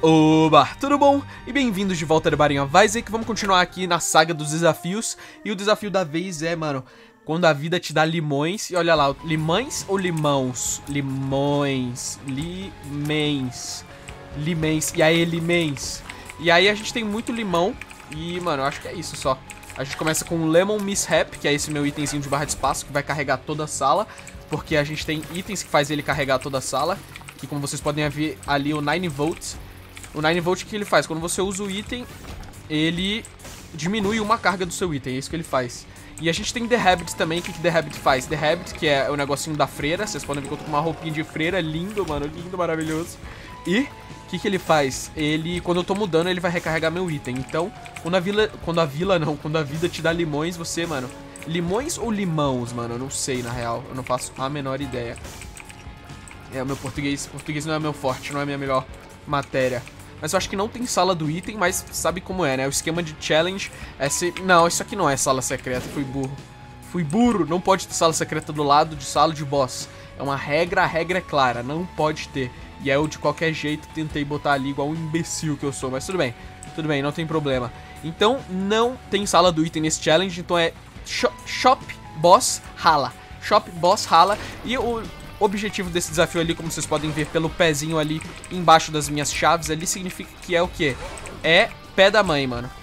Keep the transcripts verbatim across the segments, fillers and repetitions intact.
Oba, tudo bom? E bem-vindos de volta de Binding of Isaac. Vamos continuar aqui na saga dos desafios. E o desafio da vez é, mano, quando a vida te dá limões. E olha lá, limões ou limãos? Limões, limens, limens, e aí limens. E aí a gente tem muito limão. E, mano, eu acho que é isso só. A gente começa com o Lemon Mishap, que é esse meu itemzinho de barra de espaço, que vai carregar toda a sala. Porque a gente tem itens que faz ele carregar toda a sala. Que, como vocês podem ver ali, o nine volt. O nine volt, o que ele faz? Quando você usa o item, ele diminui uma carga do seu item. É isso que ele faz. E a gente tem The Habit também. O que, que The Habit faz? The Habit, que é o negocinho da freira. Vocês podem ver que eu tô com uma roupinha de freira. Lindo, mano. Lindo, maravilhoso. E o que, que ele faz? Ele, quando eu tô mudando, ele vai recarregar meu item. Então, quando a vila... Quando a vila, não. Quando a vida te dá limões, você, mano... Limões ou limãos, mano? Eu não sei, na real. Eu não faço a menor ideia. É, o meu português... Português não é meu forte. Não é a minha melhor matéria. Mas eu acho que não tem sala do item, mas sabe como é, né? O esquema de challenge é se... Não, isso aqui não é sala secreta, fui burro. Fui burro, não pode ter sala secreta do lado de sala de boss. É uma regra, a regra é clara, não pode ter. E aí eu de qualquer jeito tentei botar ali igual um imbecil que eu sou, mas tudo bem. Tudo bem, não tem problema. Então não tem sala do item nesse challenge, então é Shop, shop Boss Rala. Shop Boss Rala. E o... O objetivo desse desafio ali, como vocês podem ver pelo pezinho ali embaixo das minhas chaves, ali significa que é o quê? É pé da mãe, mano.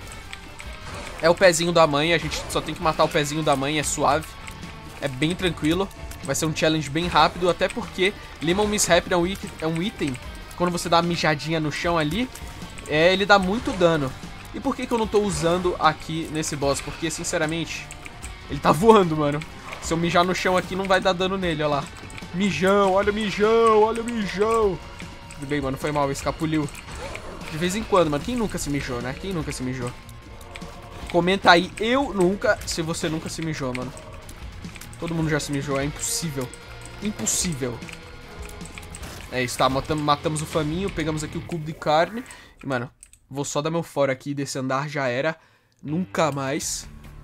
É o pezinho da mãe, a gente só tem que matar o pezinho da mãe, é suave. É bem tranquilo. Vai ser um challenge bem rápido, até porque Lemon Mishap é um item, é um item. Quando você dá uma mijadinha no chão ali, é, ele dá muito dano. E por que que eu não tô usando aqui nesse boss? Porque, sinceramente, ele tá voando, mano. Se eu mijar no chão aqui, não vai dar dano nele, olha lá. Mijão, olha o mijão, olha o mijão. Tudo bem, mano, foi mal, escapuliu. De vez em quando, mano, quem nunca se mijou, né? Quem nunca se mijou? Comenta aí, eu nunca, se você nunca se mijou, mano. Todo mundo já se mijou, é impossível. Impossível. É isso, tá, matamos, matamos o faminho, pegamos aqui o cubo de carne. E, mano, vou só dar meu fora aqui desse andar, já era. Nunca mais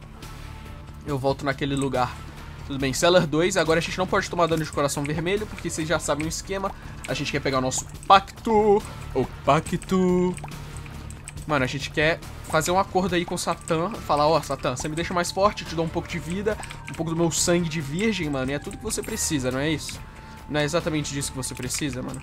eu volto naquele lugar. Tudo bem, Cellar dois, agora a gente não pode tomar dano de coração vermelho, porque vocês já sabem o esquema. A gente quer pegar o nosso pacto, o pacto. Mano, a gente quer fazer um acordo aí com o Satã, falar, ó, oh, Satã, você me deixa mais forte, eu te dou um pouco de vida, um pouco do meu sangue de virgem, mano, e é tudo que você precisa, não é isso? Não é exatamente disso que você precisa, mano.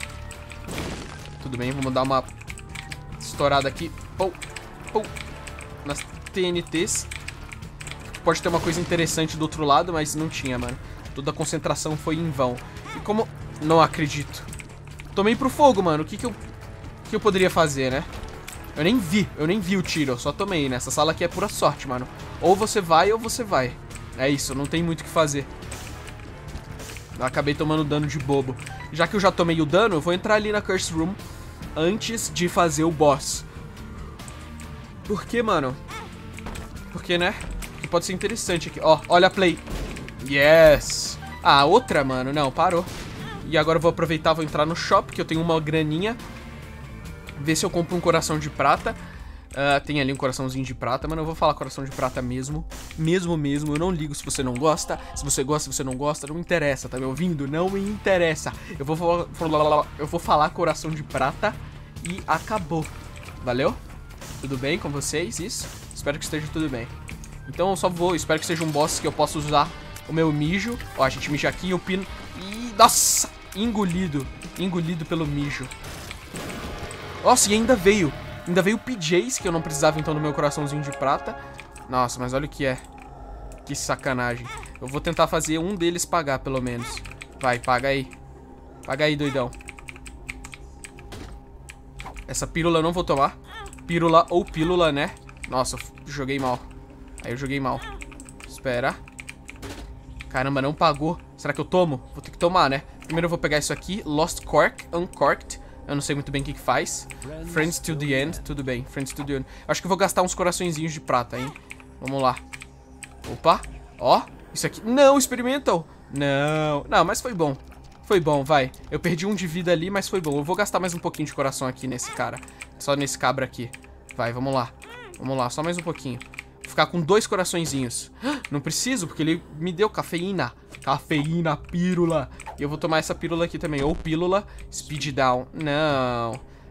Tudo bem, vamos dar uma estourada aqui, pou, pou, nas T N Ts. Pode ter uma coisa interessante do outro lado, mas não tinha, mano. Toda a concentração foi em vão. E como... Não acredito. Tomei pro fogo, mano. O que que eu... O que eu poderia fazer, né? Eu nem vi. Eu nem vi o tiro. Eu só tomei, né? Essa sala aqui é pura sorte, mano. Ou você vai, ou você vai. É isso. Não tem muito o que fazer. Eu acabei tomando dano de bobo. Já que eu já tomei o dano, eu vou entrar ali na Curse Room antes de fazer o boss. Por que, mano? Porque, né? Pode ser interessante aqui. Ó, olha a play. Yes. Ah, outra, mano. Não, parou. E agora eu vou aproveitar, vou entrar no shop, que eu tenho uma graninha. Ver se eu compro um coração de prata. Uh, tem ali um coraçãozinho de prata, mas eu vou falar coração de prata mesmo. Mesmo, mesmo. Eu não ligo se você não gosta. Se você gosta, se você não gosta, não me interessa. Tá me ouvindo? Não me interessa. Eu vou falar, eu vou falar coração de prata e acabou. Valeu? Tudo bem com vocês? Isso? Espero que esteja tudo bem. Então eu só vou, espero que seja um boss que eu possa usar o meu mijo. Ó, a gente mija aqui e o pino... Ih, nossa! Engolido. Engolido pelo mijo. Nossa, e ainda veio. Ainda veio o P Js, que eu não precisava então do meu coraçãozinho de prata. Nossa, mas olha o que é. Que sacanagem. Eu vou tentar fazer um deles pagar, pelo menos. Vai, paga aí. Paga aí, doidão. Essa pílula eu não vou tomar. Pílula ou pílula, né? Nossa, joguei mal. Aí eu joguei mal. Espera. Caramba, não pagou. Será que eu tomo? Vou ter que tomar, né? Primeiro eu vou pegar isso aqui. Lost Cork, Uncorked. Eu não sei muito bem o que que faz. Friends to the end. Tudo bem, Friends to the end. Acho que eu vou gastar uns coraçõezinhos de prata, hein? Vamos lá. Opa. Ó. Isso aqui. Não, Experimental. Não. Não, mas foi bom. Foi bom, vai. Eu perdi um de vida ali, mas foi bom. Eu vou gastar mais um pouquinho de coração aqui nesse cara. Só nesse cabra aqui. Vai, vamos lá. Vamos lá, só mais um pouquinho. Vou ficar com dois coraçõezinhos. Não preciso, porque ele me deu cafeína. Cafeína, pílula. E eu vou tomar essa pílula aqui também. Ou pílula, speed down. Não.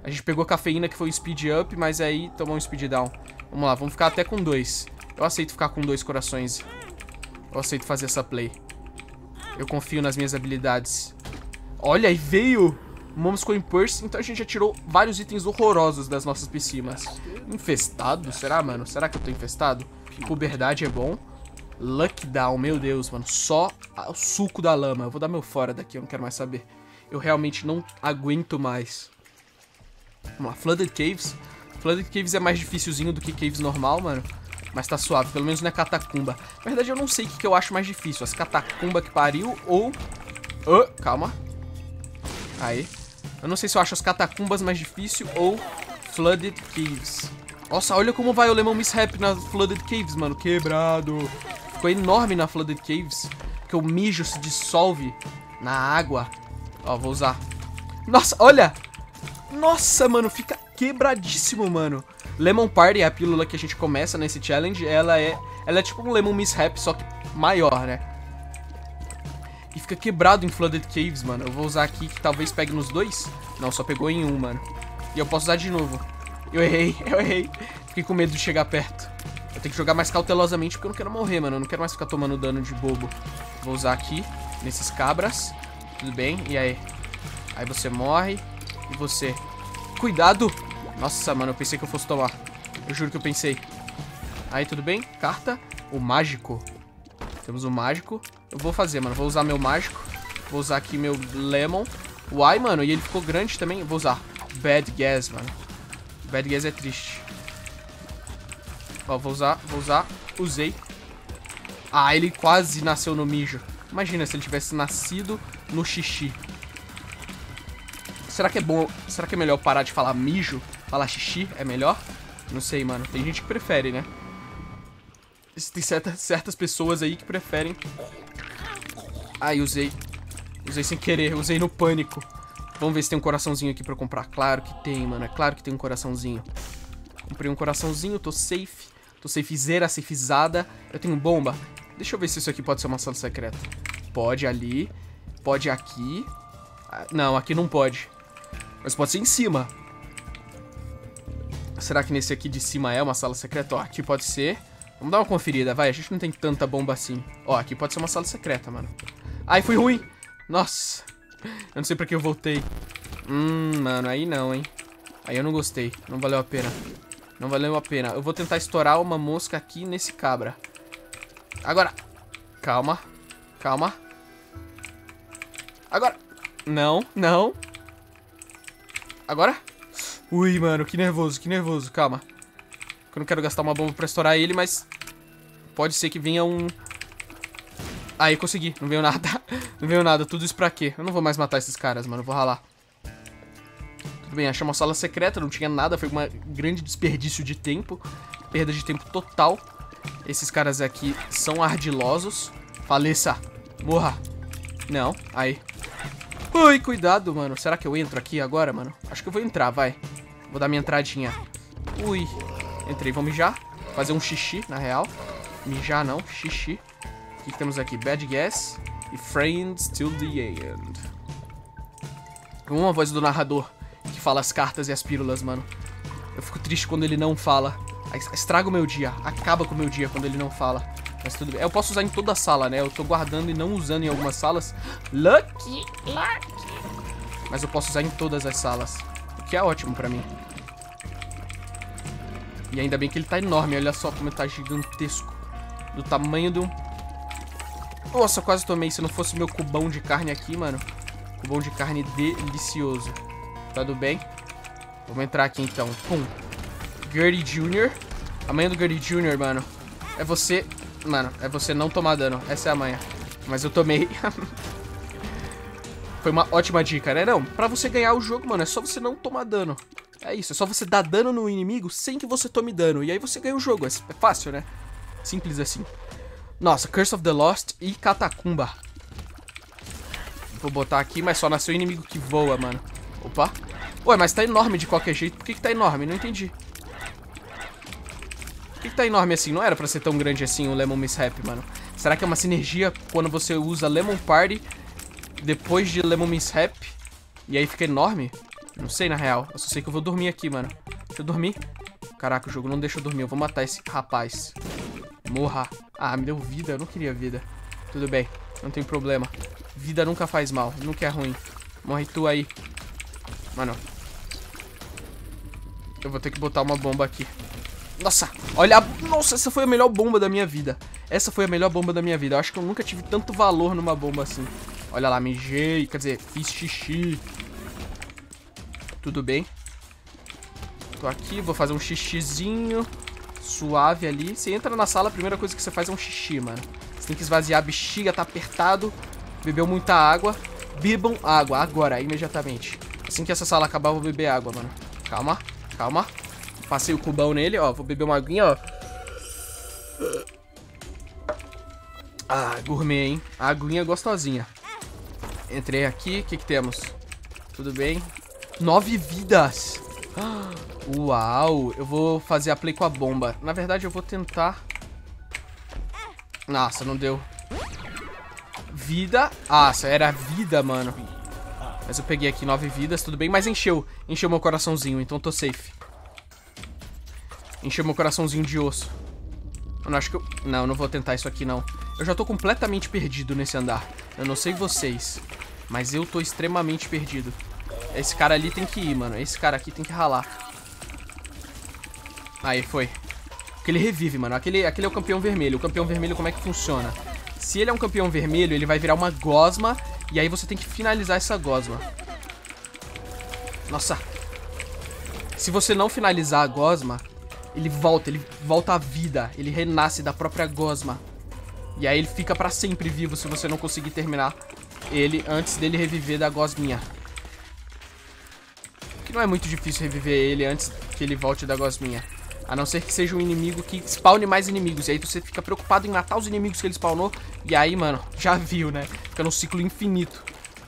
A gente pegou cafeína, que foi o speed up, mas aí tomou um speed down. Vamos lá, vamos ficar até com dois. Eu aceito ficar com dois corações. Eu aceito fazer essa play. Eu confio nas minhas habilidades. Olha, aí veio Mom's Coin Purse. Então a gente já tirou vários itens horrorosos das nossas piscinas. Infestado? Será, mano? Será que eu tô infestado? Puberdade é bom. Luck Down, meu Deus, mano. Só o suco da lama. Eu vou dar meu fora daqui, eu não quero mais saber. Eu realmente não aguento mais. Vamos lá, Flooded Caves. Flooded Caves é mais dificilzinho do que Caves normal, mano. Mas tá suave, pelo menos não é catacumba. Na verdade, eu não sei o que, que eu acho mais difícil. As catacumba que pariu ou... Oh, calma. Aí. Eu não sei se eu acho as catacumbas mais difícil ou Flooded Caves. Nossa, olha como vai o Lemon Mishap na Flooded Caves, mano. Quebrado. Ficou enorme na Flooded Caves. Que o mijo se dissolve na água. Ó, vou usar. Nossa, olha! Nossa, mano, fica quebradíssimo, mano. Lemon Party é a pílula que a gente começa nesse challenge. Ela é, ela é tipo um Lemon Mishap, só que maior, né? E fica quebrado em Flooded Caves, mano. Eu vou usar aqui, que talvez pegue nos dois. Não, só pegou em um, mano. E eu posso usar de novo. Eu errei, eu errei. Fiquei com medo de chegar perto. Eu tenho que jogar mais cautelosamente, porque eu não quero morrer, mano. Eu não quero mais ficar tomando dano de bobo. Vou usar aqui, nesses cabras. Tudo bem, e aí? Aí você morre. E você... Cuidado! Nossa, mano, eu pensei que eu fosse tomar. Eu juro que eu pensei. Aí, tudo bem? Carta. O mágico. Temos o mágico. Eu vou fazer, mano. Vou usar meu mágico. Vou usar aqui meu lemon. Uai, mano. E ele ficou grande também. Eu vou usar Bad Gas, mano. Bad Gas é triste. Ó, vou usar. Vou usar. Usei. Ah, ele quase nasceu no mijo. Imagina se ele tivesse nascido no xixi. Será que é bom... Será que é melhor parar de falar mijo? Falar xixi é melhor? Não sei, mano. Tem gente que prefere, né? Tem certas, certas pessoas aí que preferem... Ai, usei. Usei sem querer. Usei no pânico. Vamos ver se tem um coraçãozinho aqui pra eu comprar. Claro que tem, mano. É claro que tem um coraçãozinho. Comprei um coraçãozinho. Tô safe. Tô safezeira, safezada. Eu tenho bomba. Deixa eu ver se isso aqui pode ser uma sala secreta. Pode ali. Pode aqui. Não, aqui não pode. Mas pode ser em cima. Será que nesse aqui de cima é uma sala secreta? Ó, aqui pode ser. Vamos dar uma conferida, vai. A gente não tem tanta bomba assim. Ó, aqui pode ser uma sala secreta, mano. Ai, foi ruim. Nossa. Eu não sei pra que eu voltei. Hum, mano, aí não, hein. Aí eu não gostei. Não valeu a pena. Não valeu a pena. Eu vou tentar estourar uma mosca aqui nesse cabra. Agora. Calma. Calma. Agora. Não, não. Agora? Ui, mano, que nervoso, que nervoso. Calma. Eu não quero gastar uma bomba pra estourar ele, mas... Pode ser que venha um... Aí, consegui. Não veio nada. Não veio nada. Tudo isso pra quê? Eu não vou mais matar esses caras, mano. Eu vou ralar. Tudo bem, achei uma sala secreta. Não tinha nada. Foi um grande desperdício de tempo. Perda de tempo total. Esses caras aqui são ardilosos. Faleça. Morra. Não. Aí. Ui, cuidado, mano. Será que eu entro aqui agora, mano? Acho que eu vou entrar, vai. Vou dar minha entradinha. Ui. Entrei, vou mijar. Fazer um xixi, na real. Mijar não, xixi. O que, que temos aqui? Bad Gas e Friends Till the End. Uma voz do narrador que fala as cartas e as pílulas, mano. Eu fico triste quando ele não fala. Estraga o meu dia. Acaba com o meu dia quando ele não fala. Mas tudo bem. Eu posso usar em toda a sala, né? Eu tô guardando e não usando em algumas salas. Lucky, lucky. Mas eu posso usar em todas as salas. O que é ótimo pra mim. E ainda bem que ele tá enorme. Olha só como ele tá gigantesco. Do tamanho do... Nossa, eu quase tomei. Se não fosse meu cubão de carne aqui, mano. Cubão de carne delicioso. Tudo bem? Vamos entrar aqui então. Pum. Gurdy Júnior A manha do Gurdy Júnior, mano, é você... Mano, é você não tomar dano. Essa é a manha. Mas eu tomei. Foi uma ótima dica, né? Não, pra você ganhar o jogo, mano, é só você não tomar dano. É isso, é só você dar dano no inimigo sem que você tome dano. E aí você ganha o jogo. É fácil, né? Simples assim. Nossa, Curse of the Lost e Catacumba. Vou botar aqui, mas só nasceu inimigo que voa, mano. Opa. Ué, mas tá enorme de qualquer jeito. Por que que tá enorme? Não entendi. Por que que tá enorme assim? Não era pra ser tão grande assim o Lemon Mishap, mano. Será que é uma sinergia quando você usa Lemon Party depois de Lemon Mishap? E aí fica enorme? Não sei, na real. Eu só sei que eu vou dormir aqui, mano. Deixa eu dormir. Caraca, o jogo não deixa eu dormir. Eu vou matar esse rapaz. Morra. Ah, me deu vida. Eu não queria vida. Tudo bem. Não tem problema. Vida nunca faz mal. Nunca é ruim. Morre tu aí. Mano. Eu vou ter que botar uma bomba aqui. Nossa. Olha. Nossa, essa foi a melhor bomba da minha vida. Essa foi a melhor bomba da minha vida. Eu acho que eu nunca tive tanto valor numa bomba assim. Olha lá, mijei. Quer dizer, fiz xixi. Tudo bem. Tô aqui, vou fazer um xixizinho suave ali. Você entra na sala, a primeira coisa que você faz é um xixi, mano. Você tem que esvaziar a bexiga, tá apertado. Bebeu muita água. Bebam água, agora, imediatamente. Assim que essa sala acabar, eu vou beber água, mano. Calma, calma. Passei o cubão nele, ó. Vou beber uma aguinha, ó. Ah, gourmet, hein? A aguinha gostosinha. Entrei aqui, o que que temos? Tudo bem. Nove vidas. Uau, eu vou fazer a play com a bomba. Na verdade, eu vou tentar... Nossa, não deu. Vida. Nossa, era vida, mano. Mas eu peguei aqui nove vidas, tudo bem. Mas encheu. Encheu meu coraçãozinho, então tô safe. Encheu meu coraçãozinho de osso. Eu não acho que eu... Não, eu não vou tentar isso aqui, não. Eu já tô completamente perdido nesse andar. Eu não sei vocês, mas eu tô extremamente perdido. Esse cara ali tem que ir, mano. Esse cara aqui tem que ralar. Aí, foi. Porque ele revive, mano. Aquele, aquele é o campeão vermelho. O campeão vermelho, como é que funciona? Se ele é um campeão vermelho, ele vai virar uma gosma. E aí você tem que finalizar essa gosma. Nossa. Se você não finalizar a gosma, ele volta. Ele volta à vida. Ele renasce da própria gosma. E aí ele fica pra sempre vivo se você não conseguir terminar ele antes dele reviver da gosminha. Não é muito difícil reviver ele antes que ele volte da gosminha. A não ser que seja um inimigo que spawne mais inimigos. E aí você fica preocupado em matar os inimigos que ele spawnou. E aí, mano, já viu, né? Fica num ciclo infinito.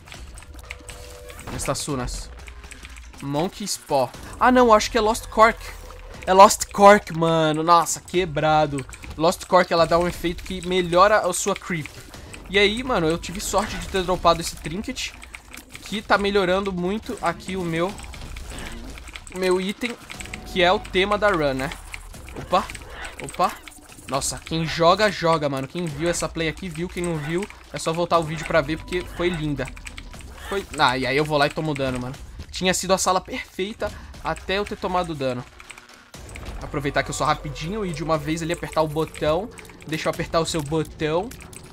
Estaçunas. Monkey Spore. Ah, não, acho que é Lost Cork. É Lost Cork, mano. Nossa, quebrado. Lost Cork, ela dá um efeito que melhora a sua creep. E aí, mano, eu tive sorte de ter dropado esse trinket, que tá melhorando muito aqui o meu... meu item, que é o tema da run, né? Opa, opa. Nossa, quem joga, joga, mano. Quem viu essa play aqui, viu. Quem não viu, é só voltar o vídeo pra ver, porque foi linda. Foi... Ah, e aí eu vou lá e tomo dano, mano. Tinha sido a sala perfeita até eu ter tomado dano. Aproveitar que eu sou rapidinho e de uma vez ali apertar o botão. Deixa eu apertar o seu botão.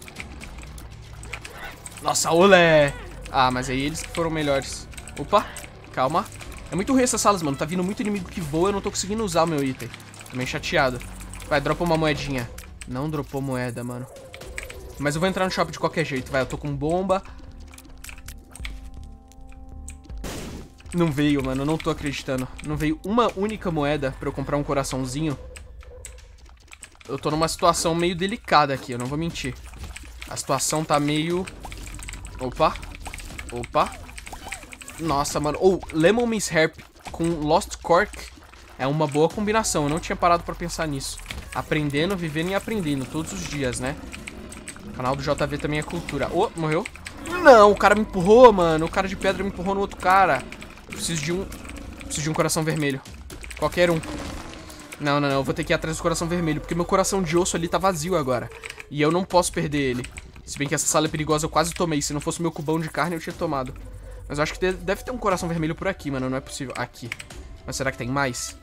Nossa, olé! Ah, mas aí eles que foram melhores. Opa, calma. É muito ruim essas salas, mano. Tá vindo muito inimigo que voa. Eu não tô conseguindo usar o meu item. Tô meio chateado. Vai, dropa uma moedinha. Não dropou moeda, mano. Mas eu vou entrar no shopping de qualquer jeito. Vai, eu tô com bomba. Não veio, mano. Eu não tô acreditando. Não veio uma única moeda pra eu comprar um coraçãozinho. Eu tô numa situação meio delicada aqui. Eu não vou mentir. A situação tá meio... Opa. Opa. Nossa, mano. Ou, oh, Lemon Miss Herp com Lost Cork é uma boa combinação. Eu não tinha parado pra pensar nisso. Aprendendo, vivendo e aprendendo. Todos os dias, né? O canal do J V também é cultura. Oh, morreu? Não, o cara me empurrou, mano. O cara de pedra me empurrou no outro cara. Eu preciso de um... Preciso de um coração vermelho. Qualquer um. Não, não, não. Eu vou ter que ir atrás do coração vermelho. Porque meu coração de osso ali tá vazio agora. E eu não posso perder ele. Se bem que essa sala é perigosa, eu quase tomei. Se não fosse o meu cubão de carne, eu tinha tomado. Mas eu acho que deve ter um coração vermelho por aqui, mano. Não é possível. Aqui. Mas será que tem mais?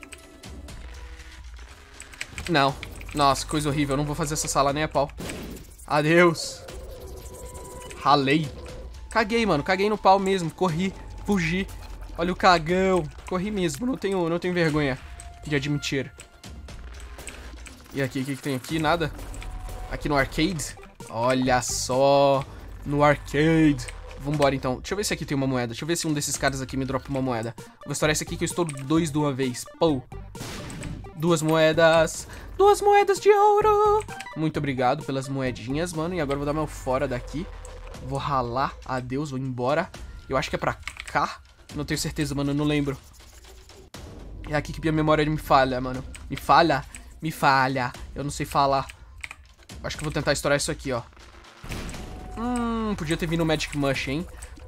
Não. Nossa, coisa horrível. Eu não vou fazer essa sala nem a pau. Adeus. Ralei. Caguei, mano. Caguei no pau mesmo. Corri. Fugi. Olha o cagão. Corri mesmo. Não tenho, não tenho vergonha de admitir. E aqui, o que, que tem aqui? Nada. Aqui no arcade. Olha só. No arcade. Vambora, então. Deixa eu ver se aqui tem uma moeda. Deixa eu ver se um desses caras aqui me dropa uma moeda. Vou estourar esse aqui que eu estouro dois de uma vez. Pou. Duas moedas. Duas moedas de ouro. Muito obrigado pelas moedinhas, mano. E agora eu vou dar meu fora daqui. Vou ralar. Adeus, vou embora. Eu acho que é pra cá. Não tenho certeza, mano. Eu não lembro. É aqui que minha memória me falha, mano. Me falha? Me falha. Eu não sei falar. Acho que eu vou tentar estourar isso aqui, ó. Hum, podia ter vindo o Magic Mush, hein?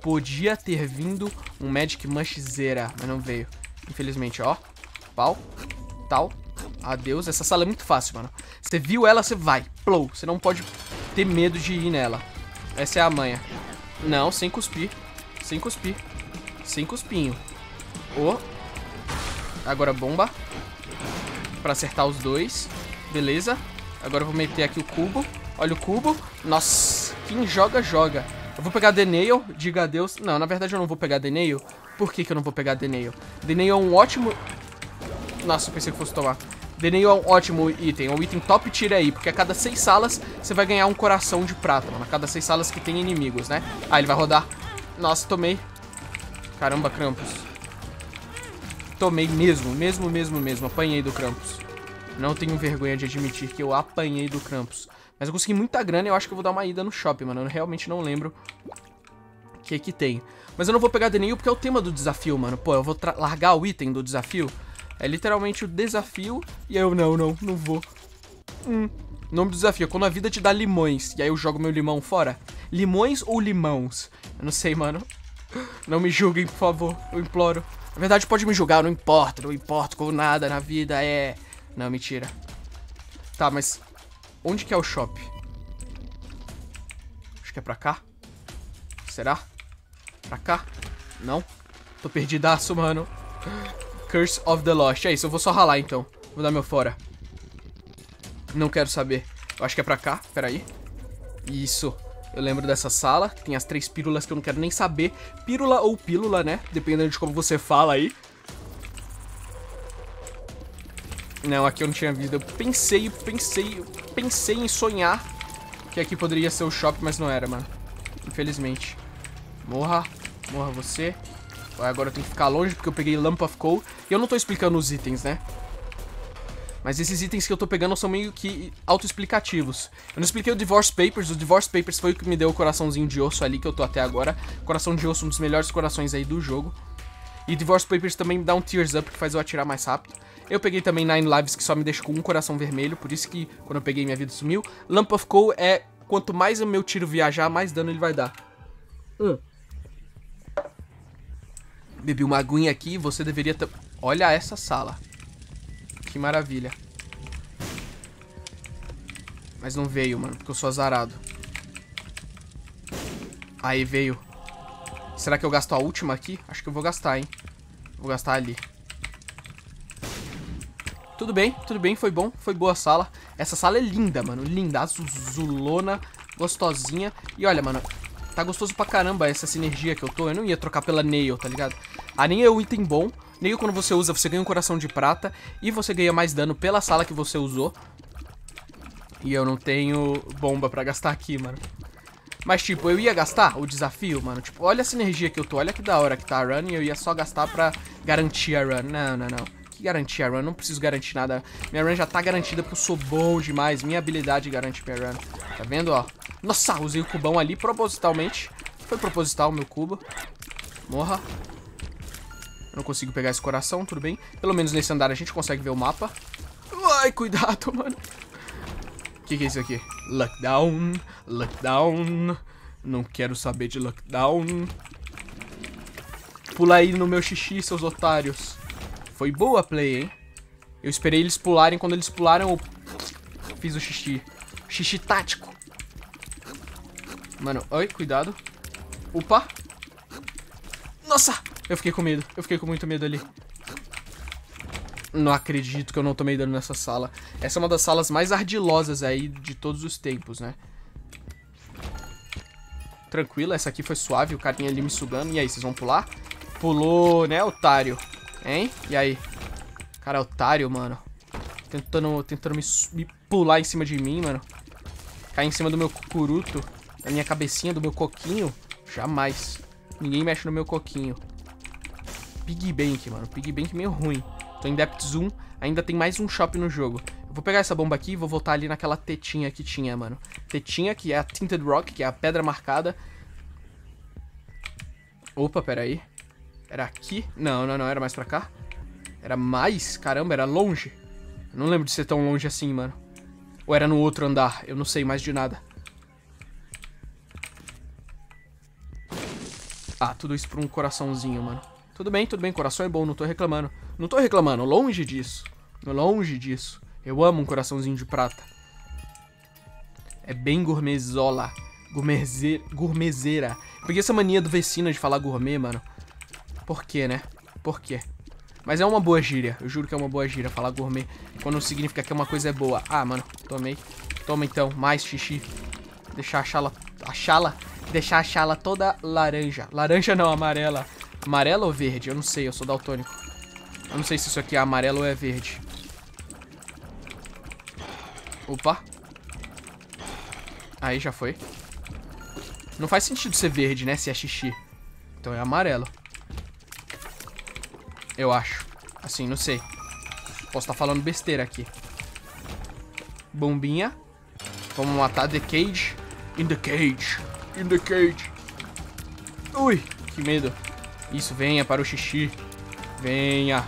Podia ter vindo um Magic Mushzera, mas não veio. Infelizmente, ó. Pau. Tal. Adeus. Essa sala é muito fácil, mano. Você viu ela, você vai. Plou. Você não pode ter medo de ir nela. Essa é a manha. Não, sem cuspir. Sem cuspir. Sem cuspinho. Ô. Agora bomba. Pra acertar os dois. Beleza. Agora eu vou meter aqui o cubo. Olha o cubo. Nossa. Quem joga, joga. Eu vou pegar Denail. Diga adeus. Não, na verdade eu não vou pegar Denail. Por que que eu não vou pegar Denail? Denail é um ótimo... Nossa, eu pensei que fosse tomar. Denail é um ótimo item. É um item top tier aí. Porque a cada seis salas você vai ganhar um coração de prata, mano. A cada seis salas que tem inimigos, né? Ah, ele vai rodar. Nossa, tomei. Caramba, Krampus. Tomei mesmo, mesmo, mesmo, mesmo. Apanhei do Krampus. Não tenho vergonha de admitir que eu apanhei do Krampus. Mas eu consegui muita grana e eu acho que eu vou dar uma ida no shopping, mano. Eu realmente não lembro o que que tem. Mas eu não vou pegar Denail porque é o tema do desafio, mano. Pô, eu vou largar o item do desafio. É literalmente o desafio. E eu, não, não, não vou. Hum. O nome do desafio é quando a vida te dá limões. E aí eu jogo meu limão fora. Limões ou limãos? Eu não sei, mano. Não me julguem, por favor. Eu imploro. Na verdade, pode me julgar. Eu não importa. Não importo com nada na vida. É... Não, mentira. Tá, mas... Onde que é o shop? Acho que é pra cá. Será? Pra cá? Não. Tô perdidaço, mano. Curse of the Lost. É isso, eu vou só ralar, então. Vou dar meu fora. Não quero saber. Eu acho que é pra cá. Pera aí. Isso. Eu lembro dessa sala. Que tem as três pílulas que eu não quero nem saber. Pílula ou pílula, né? Dependendo de como você fala aí. Não, aqui eu não tinha visto. Eu pensei, pensei, pensei em sonhar que aqui poderia ser o shopping, mas não era, mano. Infelizmente. Morra. Morra você. Agora eu tenho que ficar longe porque eu peguei Lamp of Coal. E eu não tô explicando os itens, né? Mas esses itens que eu tô pegando são meio que autoexplicativos. Eu não expliquei o Divorce Papers. O Divorce Papers foi o que me deu o coraçãozinho de osso ali que eu tô até agora. Coração de osso, um dos melhores corações aí do jogo. E Divorce Papers também me dá um Tears Up, que faz eu atirar mais rápido. Eu peguei também Nine Lives, que só me deixa com um coração vermelho. Por isso que quando eu peguei minha vida sumiu. Lamp of Coal é quanto mais o meu tiro viajar, mais dano ele vai dar. Hum. Bebi uma aguinha aqui, você deveria ter... Olha essa sala. Que maravilha. Mas não veio, mano, porque eu sou azarado. Aí veio. Será que eu gasto a última aqui? Acho que eu vou gastar, hein. Vou gastar ali. Tudo bem, tudo bem, foi bom. Foi boa a sala. Essa sala é linda, mano, linda. Azulona, gostosinha. E olha, mano, tá gostoso pra caramba essa sinergia que eu tô. Eu não ia trocar pela Nail, tá ligado? A Nail é um item bom. Nail, quando você usa, você ganha um coração de prata. E você ganha mais dano pela sala que você usou. E eu não tenho bomba pra gastar aqui, mano. Mas, tipo, eu ia gastar o desafio, mano. Tipo, olha a sinergia que eu tô. Olha que da hora que tá a run. E eu ia só gastar pra garantir a run. Não, não, não. Que garantir a run? Não preciso garantir nada. Minha run já tá garantida porque eu sou bom demais. Minha habilidade garante minha run. Tá vendo, ó? Nossa, usei o cubão ali propositalmente. Foi proposital o meu cubo. Morra. Eu não consigo pegar esse coração, tudo bem. Pelo menos nesse andar a gente consegue ver o mapa. Ai, cuidado, mano. O que, que é isso aqui? Lockdown. Lockdown. Não quero saber de lockdown. Pula aí no meu xixi, seus otários. Foi boa a play, hein? Eu esperei eles pularem. Quando eles pularam, eu fiz o xixi. Xixi tático. Mano, oi, cuidado. Opa. Nossa, eu fiquei com medo. Eu fiquei com muito medo ali. Não acredito que eu não tomei dano nessa sala. Essa é uma das salas mais ardilosas aí de todos os tempos, né? Tranquilo, essa aqui foi suave. O carinha ali me sugando. E aí, vocês vão pular? Pulou, né, otário? Hein? E aí? Cara, otário, mano. Tentando, tentando me, me pular em cima de mim, mano. Cair em cima do meu cucuruto. Da minha cabecinha, do meu coquinho. Jamais. Ninguém mexe no meu coquinho. Piggy Bank, mano. Piggy Bank meio ruim. Tô em Depth Zoom. Ainda tem mais um shop no jogo. Eu vou pegar essa bomba aqui e vou voltar ali naquela tetinha que tinha, mano. Tetinha, que é a Tinted Rock, que é a pedra marcada. Opa, pera aí. Era aqui? Não, não, não. Era mais pra cá? Era mais? Caramba, era longe. Eu não lembro de ser tão longe assim, mano. Ou era no outro andar? Eu não sei mais de nada. Ah, tudo isso por um coraçãozinho, mano. Tudo bem, tudo bem, coração é bom, não tô reclamando. Não tô reclamando, longe disso. Longe disso. Eu amo um coraçãozinho de prata. É bem gourmetzola. Gourmetzeira. Gourmetzeira. Peguei essa mania do vecino de falar gourmet, mano. Por quê, né? Por quê? Mas é uma boa gíria. Eu juro que é uma boa gíria falar gourmet. Quando significa que uma coisa é boa. Ah, mano, tomei. Toma então, mais xixi. Deixar a chala... A chala... Deixar a chala toda laranja. Laranja não, amarela. Amarela ou verde? Eu não sei, eu sou daltônico. Eu não sei se isso aqui é amarelo ou é verde. Opa. Aí já foi. Não faz sentido ser verde, né? Se é xixi. Então é amarelo. Eu acho. Assim, não sei. Posso estar falando besteira aqui. Bombinha. Vamos matar The Cage. In the cage. In the cage. Ui, que medo. Isso, venha para o xixi. Venha.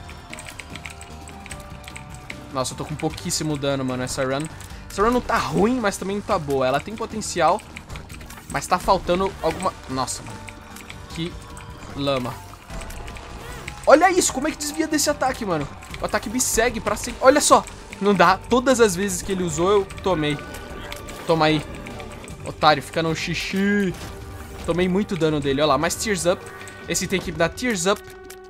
Nossa, eu tô com pouquíssimo dano, mano. Essa run... Essa run não tá ruim, mas também não tá boa. Ela tem potencial, mas tá faltando alguma... Nossa, mano. Que lama. Olha isso, como é que desvia desse ataque, mano? O ataque me segue pra sempre. Olha só. Não dá. Todas as vezes que ele usou, eu tomei. Toma aí. Otário, fica no xixi. Tomei muito dano dele. Olha lá, mais Tears Up. Esse tem que dar Tears Up,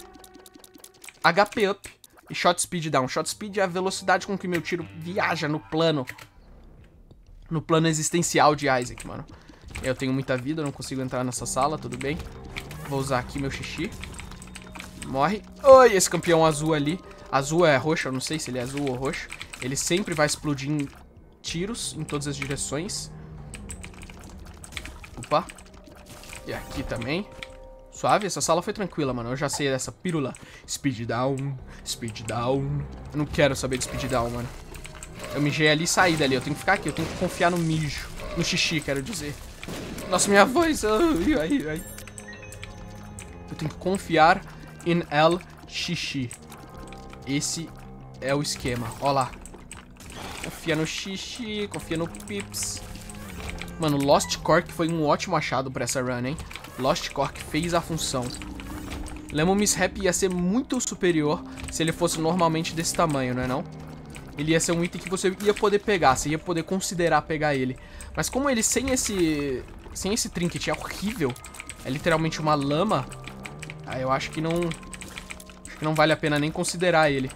H P Up e Shot Speed Down. Shot Speed é a velocidade com que meu tiro viaja no plano. No plano existencial de Isaac, mano. Eu tenho muita vida, eu não consigo entrar nessa sala, tudo bem. Vou usar aqui meu xixi. Morre. Oi, esse campeão azul ali. Azul é roxo, eu não sei se ele é azul ou roxo. Ele sempre vai explodir em tiros em todas as direções. Opa. E aqui também. Suave, essa sala foi tranquila, mano. Eu já sei dessa pílula. Speed down, speed down. Eu não quero saber de speed down, mano. Eu mijei ali e saí dali. Eu tenho que ficar aqui, eu tenho que confiar no mijo. No xixi, quero dizer. Nossa, minha voz. Ai, ai, ai. Eu tenho que confiar em el xixi. Esse é o esquema. Ó lá. Confia no xixi, confia no pips. Mano, Lost Cork foi um ótimo achado pra essa run, hein? Lost Cork fez a função. Lemon Mishap ia ser muito superior se ele fosse normalmente desse tamanho, não é não? Ele ia ser um item que você ia poder pegar, você ia poder considerar pegar ele. Mas como ele sem esse sem esse trinket é horrível, é literalmente uma lama, aí eu acho que não acho que não vale a pena nem considerar ele.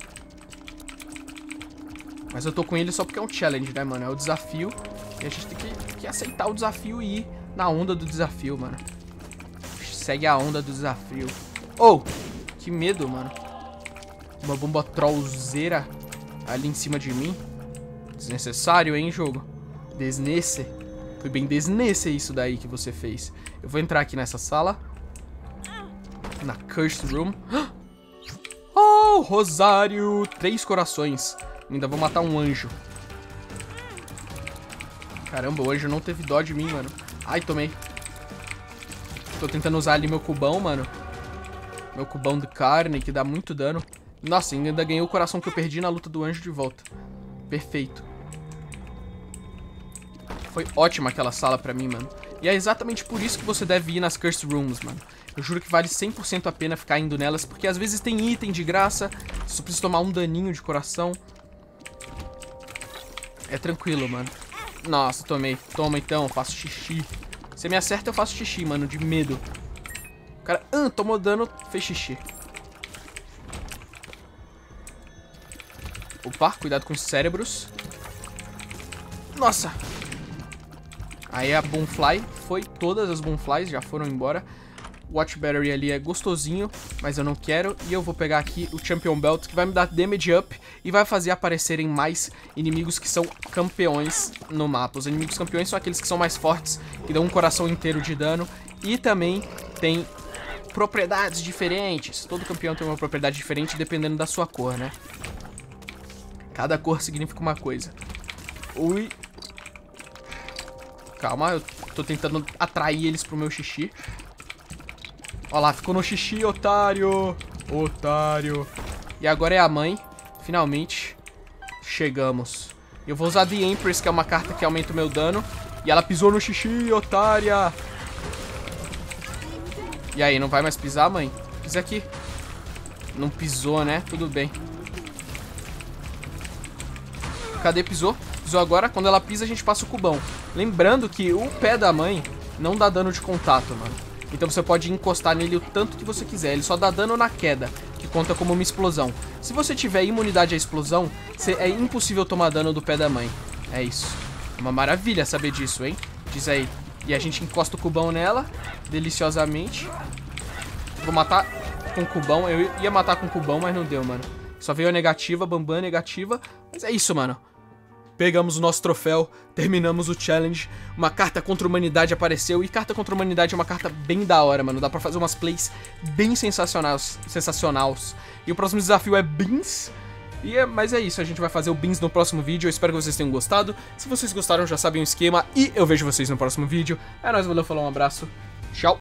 Mas eu tô com ele só porque é um challenge, né, mano? É o desafio e a gente tem que, que aceitar o desafio e ir na onda do desafio, mano. Segue a onda do desafio. Oh, que medo, mano. Uma bomba trollzeira ali em cima de mim. Desnecessário, hein, jogo? Desnece. Foi bem desnece isso daí que você fez. Eu vou entrar aqui nessa sala. Na Cursed Room. Oh, Rosário. Três corações. Ainda vou matar um anjo. Caramba, o anjo não teve dó de mim, mano. Ai, tomei. Tô tentando usar ali meu cubão, mano. Meu cubão de carne, que dá muito dano. Nossa, ainda ganhei o coração que eu perdi na luta do anjo de volta. Perfeito. Foi ótima aquela sala pra mim, mano. E é exatamente por isso que você deve ir nas Cursed Rooms, mano. Eu juro que vale cem por cento a pena ficar indo nelas, porque às vezes tem item de graça. Só precisa tomar um daninho de coração. É tranquilo, mano. Nossa, tomei. Toma então, faço xixi. Você me acerta, eu faço xixi, mano, de medo. O cara, ah, tomou dano, fez xixi. Opa, cuidado com os cérebros. Nossa. Aí a Boomfly foi, todas as Boomflies já foram embora. Watch Battery ali é gostosinho, mas eu não quero. E eu vou pegar aqui o Champion Belt, que vai me dar damage up e vai fazer aparecerem mais inimigos que são campeões no mapa. Os inimigos campeões são aqueles que são mais fortes, que dão um coração inteiro de dano. E também tem propriedades diferentes. Todo campeão tem uma propriedade diferente dependendo da sua cor, né? Cada cor significa uma coisa. Ui. Calma, eu tô tentando atrair eles pro meu xixi. Ó lá, ficou no xixi, otário. Otário. E agora é a mãe. Finalmente. Chegamos. Eu vou usar The Empress, que é uma carta que aumenta o meu dano. E ela pisou no xixi, otária. E aí, não vai mais pisar, mãe? Pisa aqui. Não pisou, né? Tudo bem. Cadê? Pisou? Pisou agora. Quando ela pisa, a gente passa o cubão. Lembrando que o pé da mãe não dá dano de contato, mano. Então você pode encostar nele o tanto que você quiser. Ele só dá dano na queda, que conta como uma explosão. Se você tiver imunidade à explosão, é impossível tomar dano do pé da mãe. É isso. É uma maravilha saber disso, hein? Diz aí. E a gente encosta o cubão nela, deliciosamente. Vou matar com o cubão. Eu ia matar com o cubão, mas não deu, mano. Só veio a negativa, bambam negativa. Mas é isso, mano. Pegamos o nosso troféu, terminamos o challenge, uma carta contra a humanidade apareceu, e carta contra a humanidade é uma carta bem da hora, mano. Dá pra fazer umas plays bem sensacionais. sensacionais. E o próximo desafio é Beans. E é, mas é isso, a gente vai fazer o Beans no próximo vídeo. Eu espero que vocês tenham gostado. Se vocês gostaram, já sabem o esquema, e eu vejo vocês no próximo vídeo. É nóis, valeu, falou, um abraço.